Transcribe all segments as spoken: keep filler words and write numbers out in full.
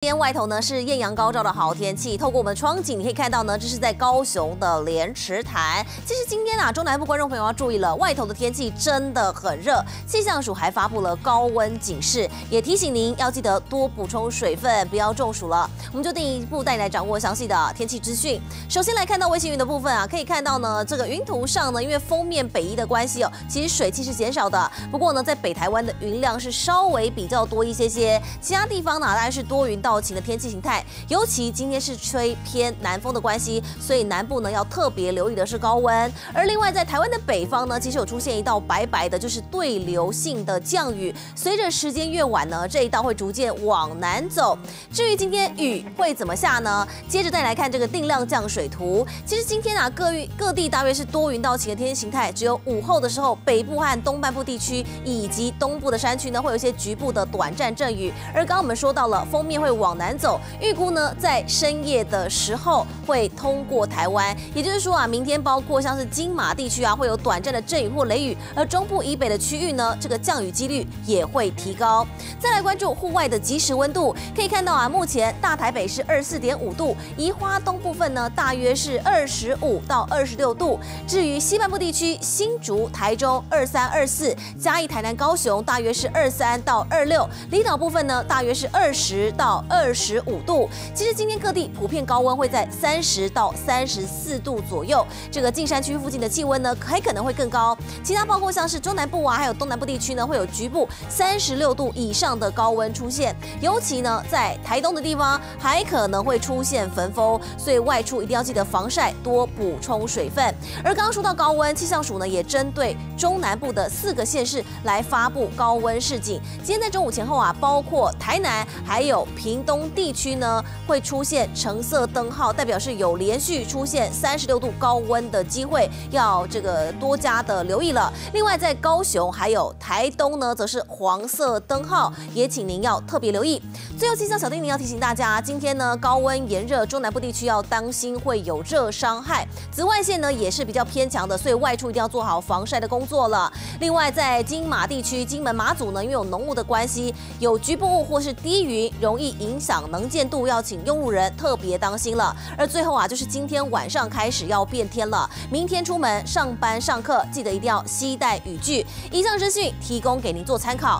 今天外头呢是艳阳高照的好天气，透过我们的窗景，你可以看到呢，这是在高雄的莲池潭。其实今天啊，中南部观众朋友要注意了，外头的天气真的很热，气象署还发布了高温警示，也提醒您要记得多补充水分，不要中暑了。我们就进一步带你来掌握详细的天气资讯。首先来看到卫星云的部分啊，可以看到呢，这个云图上呢，因为锋面北移的关系哦，其实水汽是减少的。不过呢，在北台湾的云量是稍微比较多一些些，其他地方呢，大概是多云到晴的天气形态。尤其今天是吹偏南风的关系，所以南部呢要特别留意的是高温。而另外在台湾的北方呢，其实有出现一道白白的，就是对流性的降雨。随着时间越晚呢，这一道会逐渐往南走。至于今天雨会怎么下呢？接着再来看这个定量降水图。其实今天啊，各域各地大约是多云到晴的天气形态，只有午后的时候，北部和东半部地区以及东部的山区呢，会有一些局部的短暂阵雨。而刚刚我们说到了，锋面会往南走，预估呢在深夜的时候会通过台湾，也就是说啊，明天包括像是金马地区啊，会有短暂的阵雨或雷雨，而中部以北的区域呢，这个降雨几率也会提高。再来关注户外的即时温度，可以看到啊，目前大台北是二十四点五度，宜花东部分呢大约是二十五到二十六度。至于西半部地区，新竹、台中二三二四，嘉义、台南、高雄大约是二三到二六，离岛部分呢大约是二十到二十五度。其实今天各地普遍高温会在三十到三十四度左右，这个近山区附近的气温呢还可能会更高。其他包括像是中南部啊，还有东南部地区呢，会有局部三十六度以上的高温出现。尤其呢，在台东的地方还可能会出现焚风，所以外出一定要记得防晒，多补充水分。而刚刚说到高温，气象署呢也针对中南部的四个县市来发布高温示警。今天在中午前后啊，包括台南还有屏东地区呢，会出现橙色灯号，代表是有连续出现三十六度高温的机会，要这个多加的留意了。另外在高雄还有台东呢，则是黄色灯号，也请您要特别留意。最后气象小叮咛要提醒大家，今天呢高温炎热，中南部地区要当心会有热伤害，紫外线呢也是比较偏强的，所以外出一定要做好防晒的工作了。另外在金马地区、金门、马祖呢，因为有浓雾的关系，有局部雾或是低云，容易影响能见度，要请用路人特别当心了。而最后啊，就是今天晚上开始要变天了，明天出门上班上课，记得一定要携带雨具。以上资讯提供给您做参考。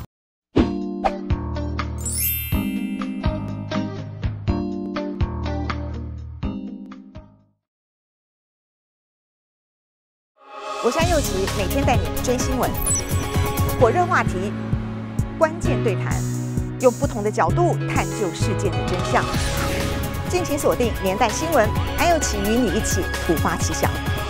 我是安佑琪，每天带你追新闻，火热话题，关键对谈，用不同的角度探究事件的真相。敬请锁定年代新闻，安佑琪与你一起突发奇想。